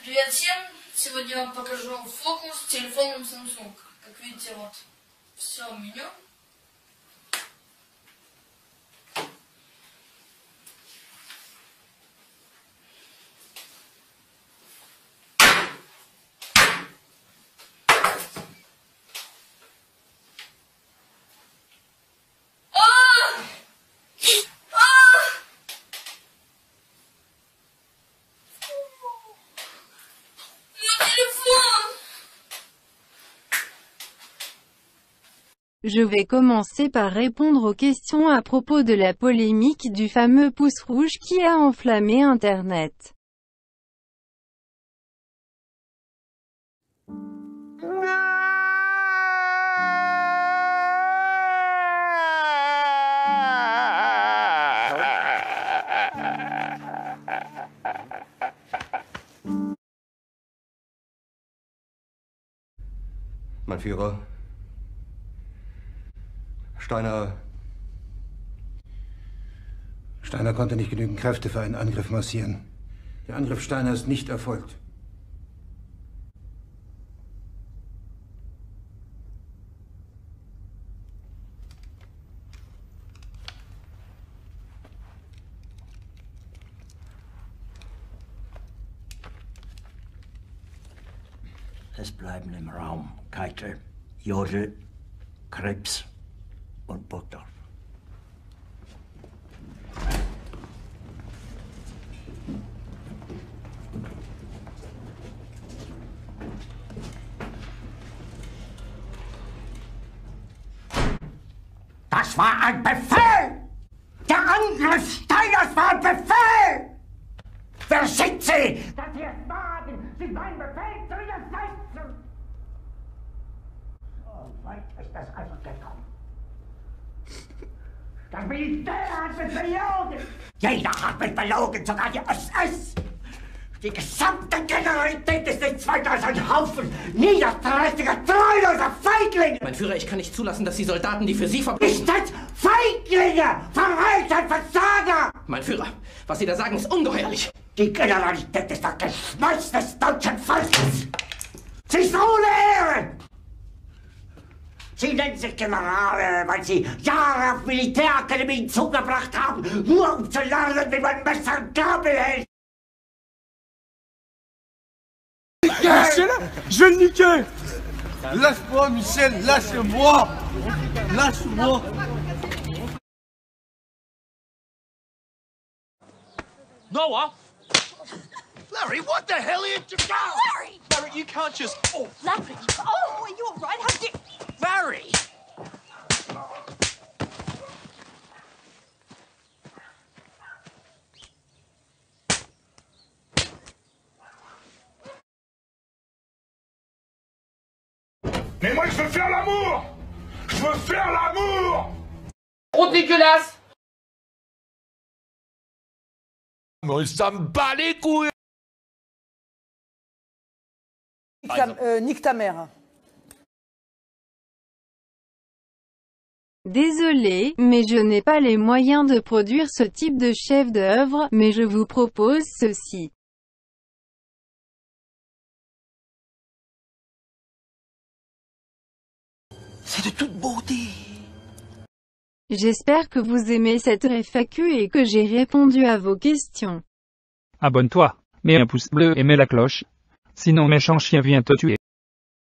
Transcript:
Привет всем! Сегодня я вам покажу фокус с телефоном Samsung. Как видите, вот все меню. Je vais commencer par répondre aux questions à propos de la polémique du fameux pouce rouge qui a enflammé Internet. Mein Führer, Steiner konnte nicht genügend Kräfte für einen Angriff massieren. Der Angriff Steiner ist nicht erfolgt. Es bleiben im Raum Keitel, Jodl, Krebs und Burgdorf. Das war ein Befehl! Der Angriff Steiners war ein Befehl! Wer sind Sie, dass Sie es wagen, sich meinen Befehl zu widersetzen? So weit ist das also gekommen. Das Militär hat mich belogen! Jeder hat mich belogen, sogar die SS! Die gesamte Generalität ist nichts weiter als ein Haufen niederträchtiger, treuloser Feiglinge! Mein Führer, ich kann nicht zulassen, dass die Soldaten, die für Sie Nicht als Feiglinge! Verreiter, Versager! Mein Führer, was Sie da sagen, ist ungeheuerlich! Die Generalität ist das Geschmeiß des deutschen Volkes! Sie ist ohne Ehre! Sie nennen sich Generale, weil Sie Jahre auf Militärakademien zugebracht haben, nur um zu lernen, wie man Messer und Gabel hält! Michel, je vais le niquer. Lâche-moi, Michel, lâche-moi. Lâche-moi. Noah? Larry, what the hell are you doing? Larry! Larry, you can't just... Oh, Larry! Oh, are you all right? How did... Larry! Mais moi, je veux faire l'amour. Je veux faire l'amour. Trop dégueulasse! Mais ça me bat les couilles. Nique ta mère. Désolé, mais je n'ai pas les moyens de produire ce type de chef-d'œuvre, mais je vous propose ceci. C'est de toute beauté! J'espère que vous aimez cette FAQ et que j'ai répondu à vos questions. Abonne-toi, mets un pouce bleu et mets la cloche. Sinon méchant chien vient te tuer.